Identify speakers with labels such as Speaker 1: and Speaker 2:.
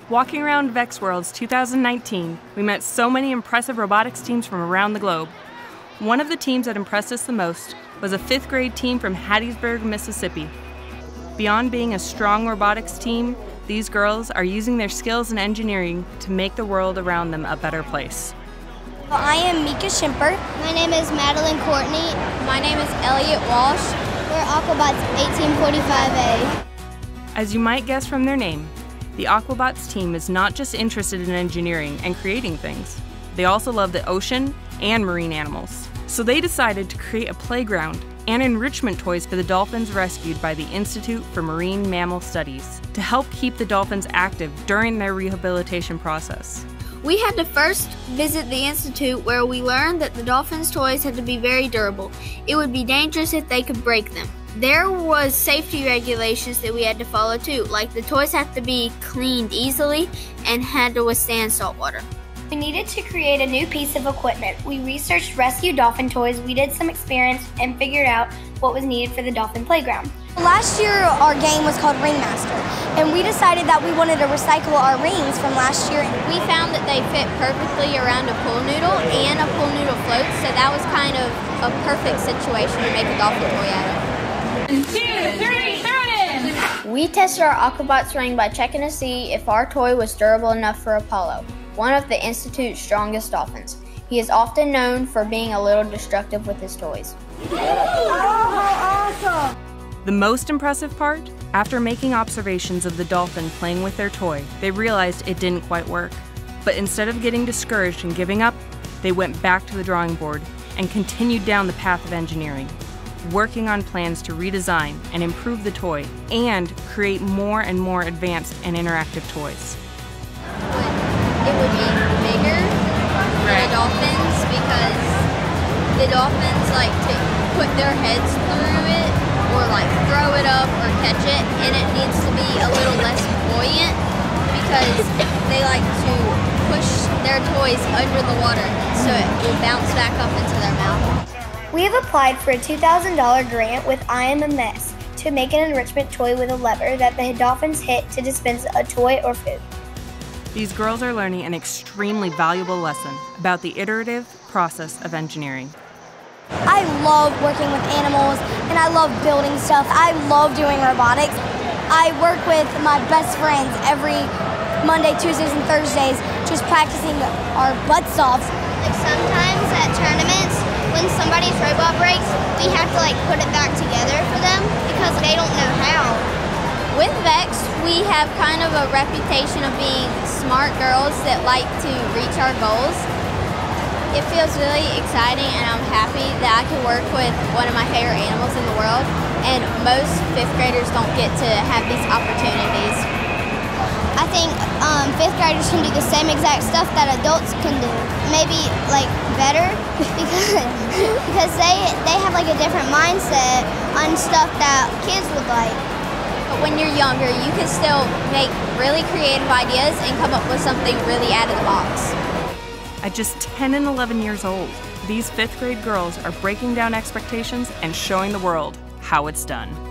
Speaker 1: Walking around VEX Worlds 2019, we met so many impressive robotics teams from around the globe. One of the teams that impressed us the most was a 5th grade team from Hattiesburg, Mississippi. Beyond being a strong robotics team, these girls are using their skills in engineering to make the world around them a better place.
Speaker 2: Well, I am Mika Schimper.
Speaker 3: My name is Madeline Courtney.
Speaker 4: My name is Elliot Walsh.
Speaker 3: We're AquaBots 1845A.
Speaker 1: As you might guess from their name, the AquaBots team is not just interested in engineering and creating things. They also love the ocean and marine animals. So they decided to create a playground and enrichment toys for the dolphins rescued by the Institute for Marine Mammal Studies to help keep the dolphins active during their rehabilitation process.
Speaker 4: We had to first visit the institute, where we learned that the dolphins' toys had to be very durable. It would be dangerous if they could break them. There was safety regulations that we had to follow too, like the toys had to be cleaned easily and had to withstand salt water.
Speaker 2: We needed to create a new piece of equipment. We researched rescue dolphin toys, we did some experiments, and figured out what was needed for the dolphin playground. Last year, our game was called Ringmaster, and we decided that we wanted to recycle our rings from last year.
Speaker 4: We found that they fit perfectly around a pool noodle and a pool noodle float, so that was kind of a perfect situation to make a dolphin toy out of.
Speaker 5: 1, 2, 3, throw it in!
Speaker 4: We tested our AquaBots ring by checking to see if our toy was durable enough for Apollo, one of the Institute's strongest dolphins. He is often known for being a little destructive with his toys.
Speaker 2: Oh, awesome!
Speaker 1: The most impressive part? After making observations of the dolphin playing with their toy, they realized it didn't quite work. But instead of getting discouraged and giving up, they went back to the drawing board and continued down the path of engineering, working on plans to redesign and improve the toy and create more and more advanced and interactive toys.
Speaker 4: It would be bigger for the dolphins because the dolphins like to put their heads through it or like throw it up or catch it, and it needs to be a little less buoyant because they like to push their toys under the water so it will bounce back up into their mouth.
Speaker 2: We have applied for a $2,000 grant with I Am a Mess to make an enrichment toy with a lever that the dolphins hit to dispense a toy or food.
Speaker 1: These girls are learning an extremely valuable lesson about the iterative process of engineering.
Speaker 2: I love working with animals and I love building stuff. I love doing robotics. I work with my best friends every Monday, Tuesdays, and Thursdays just practicing our butts off.
Speaker 3: Like sometimes at tournaments, when somebody's robot breaks, we have to like put it back together for them because they don't know how.
Speaker 4: With VEX, we have kind of a reputation of being smart girls that like to reach our goals. It feels really exciting, and I'm happy that I can work with one of my favorite animals in the world, and most 5th graders don't get to have these opportunities.
Speaker 3: I think 5th graders can do the same exact stuff that adults can do. Maybe like better because they have like a different mindset on stuff that kids would like.
Speaker 4: But when you're younger, you can still make really creative ideas and come up with something really out of the box.
Speaker 1: At just 10 and 11 years old, these 5th grade girls are breaking down expectations and showing the world how it's done.